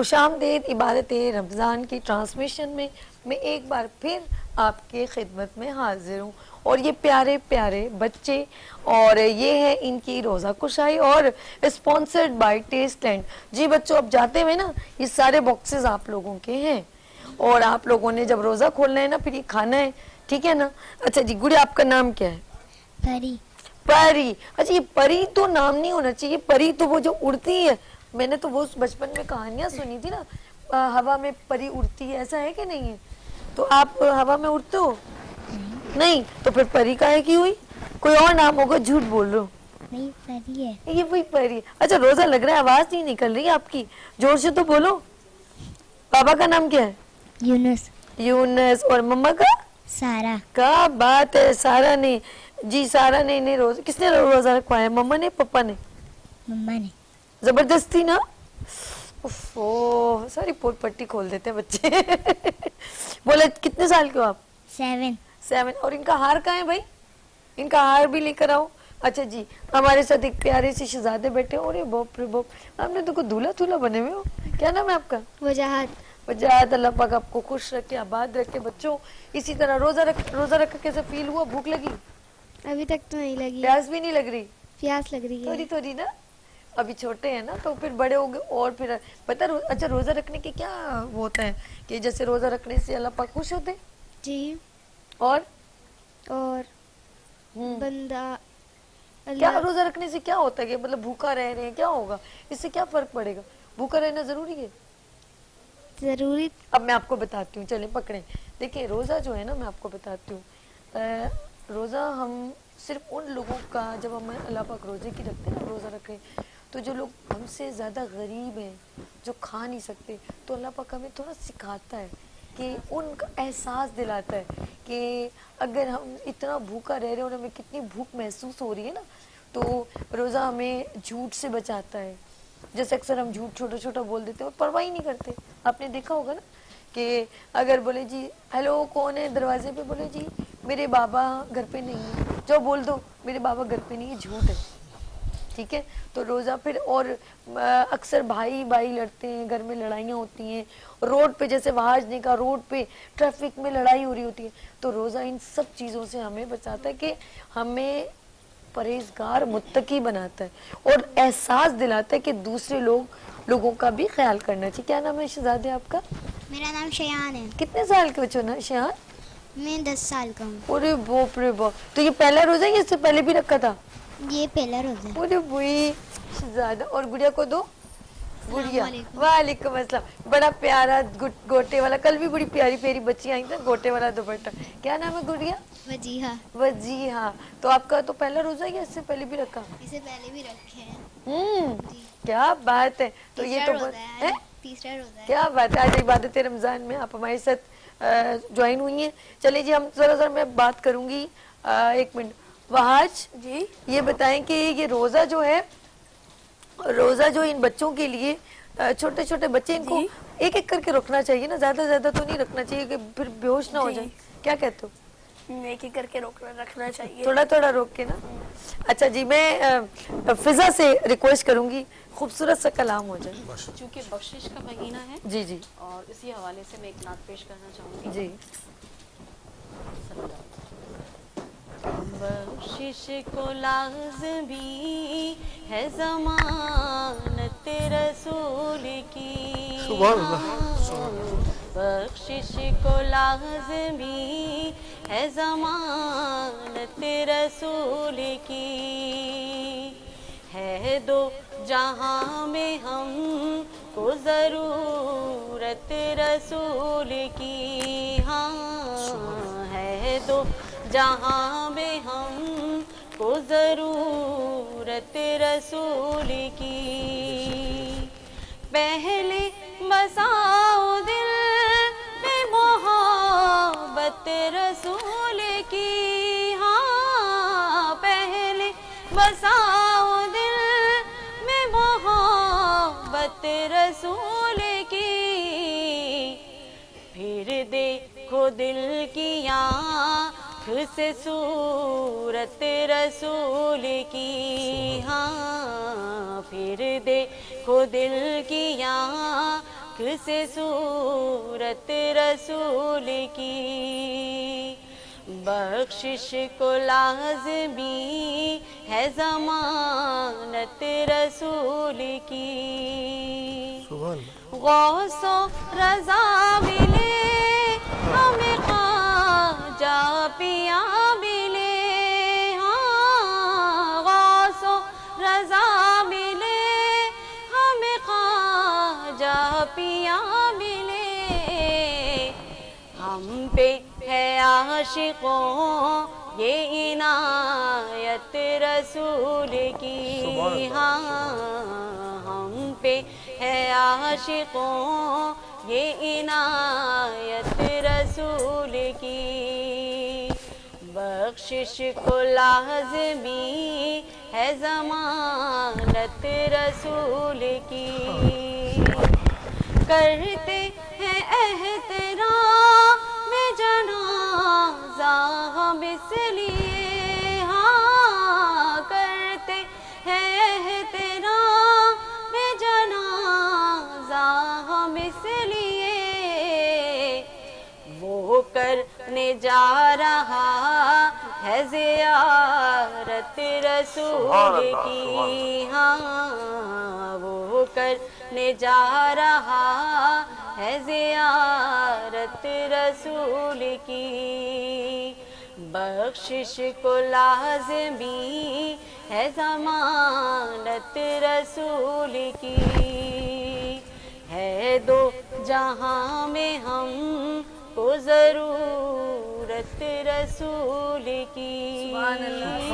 खुशामदीद इबादत रमज़ान की ट्रांसमिशन में मैं एक बार फिर आपके खिदमत में हाजिर हूँ। और ये प्यारे प्यारे बच्चे, और ये है इनकी रोज़ा कुशाई और स्पॉन्सर्ड बाय टेस्टलैंड। जी बच्चों, अब जाते हुए ना ये सारे बॉक्सेस आप लोगों के हैं, और आप लोगों ने जब रोज़ा खोलना है ना फिर ये खाना है, ठीक है ना। अच्छा जी गुड़िया, आपका नाम क्या है? परी। परी। अच्छा, ये परी तो नाम नहीं होना चाहिए, परी तो वो जो उड़ती है। मैंने तो वो बचपन में कहानियां सुनी थी ना, हवा में परी उड़ती है, ऐसा है कि नहीं है? तो आप हवा में उड़ते हो? नहीं, तो फिर परी काहे की हुई? कोई और नाम होगा, झूठ बोल रहे हो। नहीं, परी है। ये वही परी। अच्छा, रोजा लग रहा है, आवाज नहीं निकल रही आपकी, जोर से तो बोलो। पापा का नाम क्या है? यूनुस। यूनुस। और मम्मा का? सारा। क्या बात है, सारा ने। जी सारा ने रोजा, किसने रोजा रखवाया, मम्मा ने पापा ने? मम्मा ने। जबरदस्ती ना? ओह, सारी पोट पट्टी खोल देते हैं बच्चे। बोले कितने साल के हो आप? 7। और इनका हार कहाँ है भाई? इनका हार भी लेकर आओ। अच्छा जी, हमारे साथ एक प्यारे से शहजादे बैठे हो। अरे बाप रे बाप, आपने तो कोई दूल्हा दूल्हा बने हुए हो। क्या नाम है आपका? वजाहत। वजाहत। अल्लाह पाक आपको खुश रखे, आबाद रखे। बच्चों इसी तरह रोजा रख कैसे फील हुआ? भूख लगी? अभी तक तो नहीं लगी। प्यास भी नहीं लग रही? प्यास लग रही है थोड़ी थोड़ी ना, अभी छोटे हैं ना, तो फिर बड़े होंगे और फिर पता। अच्छा, रोजा रखने के क्या वो होता है कि जैसे रोजा रखने से अल्लाह पाक खुश होते हैं? जी। और बंदा क्या रोजा रखने से क्या होता है कि मतलब भूखा रह रहे हैं, क्या होगा इससे, क्या फर्क पड़ेगा? भूखा रहना जरूरी है? जरूरी। अब मैं आपको बताती हूँ, चले पकड़े। देखिए रोजा जो है ना, मैं आपको बताती हूँ, रोजा हम सिर्फ उन लोगों का, जब हम अल्लाह पाक रोजे की रखते हैं ना, रोजा रखें, तो जो लोग हमसे ज्यादा गरीब हैं, जो खा नहीं सकते, तो अल्लाह पाक हमें थोड़ा सिखाता है कि उनका एहसास दिलाता है कि अगर हम इतना भूखा रह रहे हैं और हमें कितनी भूख महसूस हो रही है ना, तो रोज़ा हमें झूठ से बचाता है। जैसे अक्सर हम झूठ छोटा छोटा बोल देते हैं और परवाह ही नहीं करते। आपने देखा होगा ना कि अगर बोले जी हेलो कौन है दरवाजे पे, बोले जी मेरे बाबा घर पे नहीं है, जो बोल दो मेरे बाबा घर पे नहीं है, झूठ है, ठीक है। तो रोज़ा फिर, और अक्सर भाई भाई लड़ते हैं, घर में लड़ाइयाँ होती हैं, रोड पे जैसे वहाजने का रोड पे ट्रैफिक में लड़ाई हो रही होती है, तो रोज़ा इन सब चीज़ों से हमें बचाता है कि हमें परहेजगार मुत्तकी बनाता है और एहसास दिलाता है कि दूसरे लोगों का भी ख्याल करना चाहिए। क्या नाम है शहजादे आपका? मेरा नाम शयान है। कितने साल के बच्चों ना शयान? मैं 10 साल का हूँ। अरे बाप रे बाप, तो ये पहला रोजा है, इससे पहले भी रखा था? ये पहला रोजा है। अरे वही शहजादा। और गुड़िया को दो। गुड़िया, वालेकुम अस्सलाम। बड़ा प्यारा गोटे वाला, कल भी बड़ी प्यारी प्यारी बच्ची आई थी, गोटे वाला दुपट्टा। क्या नाम है गुड़िया? वजीहा। वजीहा। तो आपका तो पहला रोजा है, इससे पहले भी रखा? इससे पहले भी रखे हैं। क्या बात है। तो ये तो तीसरा रोजा है। क्या बात है। आज इबादत रमजान में आप हमारे साथ ज्वाइन हुई हैं। चलिए जी, हम जरा मैं बात करूंगी। एक मिनट वहाज जी, ये बताएं कि ये रोजा जो है, रोजा जो इन बच्चों के लिए, छोटे छोटे बच्चे, इनको एक एक करके रखना चाहिए ना, ज्यादा तो नहीं रखना चाहिए कि फिर बेहोश ना हो जाए, क्या कहते हो? एक एक करके रखना चाहिए, थोड़ा थोड़ा रोक के ना। अच्छा जी, मैं फिजा से रिक्वेस्ट करूंगी खूबसूरत सा कलाम हो जाए, क्योंकि बख्शिश का महीना है। जी जी। और इसी हवाले से मैं एक नात पेश करना चाहूँगी जी। बख्शिश को लाज़मी है ज़मानत रसूल की, सुभान अल्लाह। बख्शिश को लाज़मी है ज़मानत रसूल की, है दो जहाँ में हम को ज़रूरत रसूल की, हाँ है दो जहाँ में हम को ज़रूरत रसूल की। पहले बसाओ दिल में मोहब्बत रसूल की, हाँ पहले बसाओ दिल में मोहब्बत रसूल की, फिर देखो दिल की आँख से सूरत रसूल की, हाँ फिर देखो दिल की आँख से सूरत रसूल की, बख्शिश को लाज़मी है ज़मानत रसूल की। गौसो रज़ा मिले हमें ख्वाजा पिया मिले, हाँ गौसो रज़ा मिले हमें ख्वाजा पिया मिले। हम पे है आशिकों ये इनायत रसूल की, हाँ हम पे है आशिकों ये इनायत रसूल की, बख्शिश को लाज़मी है ज़मानत रसूल की। करते हैं एहतराम में जनाज़ा हम इसलिए, हाँ करते हैं एहतराम में जनाज़ा हम इसलिए, वो करने जा रहा है ज़ियारत रसूल की, हाँ वो करने जा रहा है ज़ियारत रसूल की, बख्शिश को लाज़मी है ज़मानत रसूल की। है दो जहां में हम को ज़रूरत रसूल की। सुभान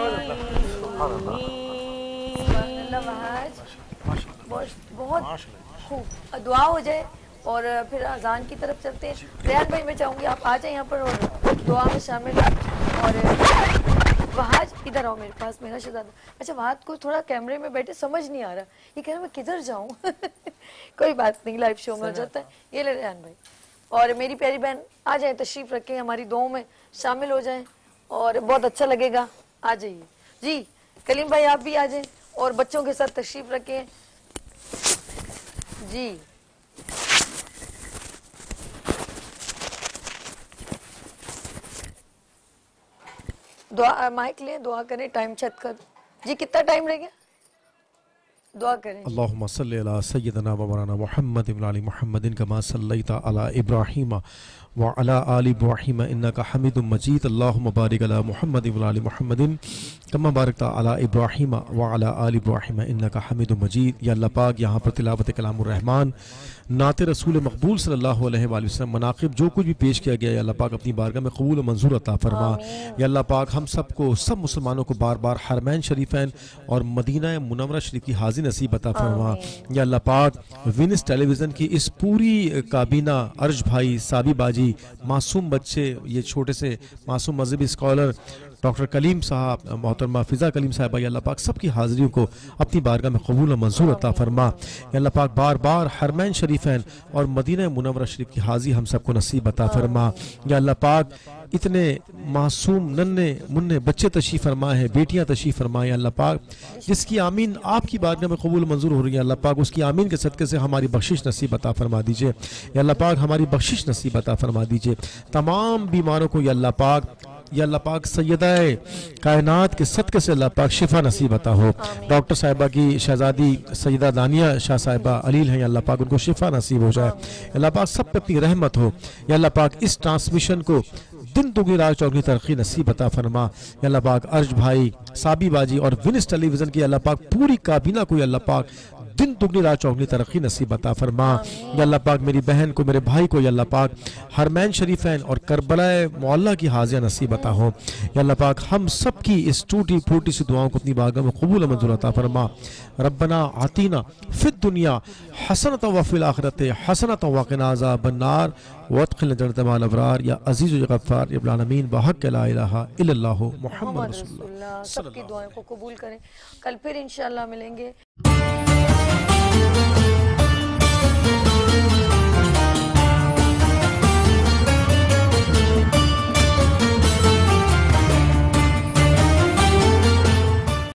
अल्लाह। बहुत खूब, दुआ हो जाए और फिर अजान की तरफ चलते हैं। रेहान भाई मैं चाहूँगी आप आ जाए यहाँ पर और दुआ में शामिल हैं। और वहाज इधर आओ मेरे पास, मेरा शहजादा। अच्छा वहाज को थोड़ा कैमरे में बैठे समझ नहीं आ रहा, ये कह रहा मैं किधर जाऊँ कोई बात नहीं, लाइव शो में हो जाता है। ये ले रेहान भाई और मेरी प्यारी बहन आ जाए, तशरीफ रखें, हमारी दुआओं में शामिल हो जाएं और बहुत अच्छा लगेगा। आ जाइए जी, कलीम भाई आप भी आ जाएं और बच्चों के साथ तशरीफ रखें जी। दुआ माइक ले, दुआ करें, टाइम चेक कर जी, कितना टाइम रह गया, दुआ करें। अल्लाहुम्मा सल्ली अला सय्यदना व मौलाना मुहम्मद व अली मुहम्मदिन कमा सल्लैता अला इब्राहीम व अला आलि इब्राहीम इन्नका हमीदुम मजीद। अल्लाहुम्मा बारिक अला मुहम्मद व अली मुहम्मदिन कमा बारकता अला इब्राहीम व अला आलि इब्राहीम इन्नका हमीदुम मजीद। या अल्लाह पाक यहाँ पर तिलावत कलामुर रहमान, नाते रसूल मकबूल सल्लल्लाहु अलैहि वसल्लम, मनाक़िब जो कुछ भी पेश किया गया है अल्लाह पाक अपनी बारगाह में कबूल मंजूर अता फरमा। या अल्लाह पाक हम सबको, सब मुसलमानों को बार बार हरमैन शरीफैन और मदीना मुनव्वरा शरीफ की हाज़िर नसीब अता फरमा। या अल्लाह पाक विनिस टेलीविज़न की इस पूरी काबीना, अर्ज भाई, साबी बाजी, मासूम बच्चे, ये छोटे से मासूम मजहबी स्कॉलर डॉक्टर कलीम साहब, मोहतरमा फ़िज़ा कलीम साहबा, अल्लाह पाक सबकी हाज़िरियों को अपनी बारगाह में कबूल मंजूर अता फरमा। अल्लाह पाक बार बार हरमैन शरीफैन और मदीना मुनव्वरा शरीफ की हाज़िरी हम सबको नसीब अता फरमा। या अल्लाह पाक इतने मासूम नन्हे मुन्ने बच्चे तशरीफ़ फरमा है, बेटियाँ तशरीफ़ फरमाएँ अल्लाह पाक, जिसकी आमीन आपकी बारगाह में कबूल मंजूर हो रही है अल्लाह पाक, उसकी आमीन के सदक़े से हमारी बख्शिश नसीब अता फरमा दीजिए। या अल्लाह पाक हमारी बख्शिश नसीब अता फरमा दीजिए। तमाम बीमारों को या अल्लाह पाक सैयदाए कायनात के सदक़े से अल्लाह पाक शिफा नसीब अता हो। डॉक्टर साहिबा की शहजादी सैयदा दानिया शाह साहिबा अलील हैं, अल्लाह पाक उनको शिफा नसीब हो जाए। अल्लाह पाक सब पे अपनी रहमत हो। या अल्लाह पाक इस ट्रांसमिशन को दिन दुगनी रात चौगनी तरक्की नसीब अता फरमा। या अल्लाह पाक अर्ज भाई, साबी बाजी और विनिस टेलीविज़न की अल्लाह पाक पूरी काबीना को अल्लाह पाक दिन दुगनी रात चौगनी तरक्की नसीब अता फरमा। या अल्लाह पाक मेरी बहन को, मेरे भाई को या अल्लाह पाक हरमैन शरीफैन और करबलाए मौला की हाज़िया नसीब अता हो। या अल्लाह पाक हम सब की इस टूटी फूटी सी दुआओं को अपनी बारगाह में कबूल मंजूर अता फरमा। रब्बना आतीना फिद दुनिया हसनतन व फिल आखिरति हसनतन व क़िना अज़ाबन्नार वअदखिलना जन्नत मअल अबरार। या अज़ीज़ या गफ़्फ़ार या रब्बुल आलमीन बहक़्क़ि ला इलाहा इल्लल्लाहु मुहम्मद रसूलुल्लाह। सबकी दुआओं को कबूल करें। कल फिर इंशाअल्लाह मिलेंगे।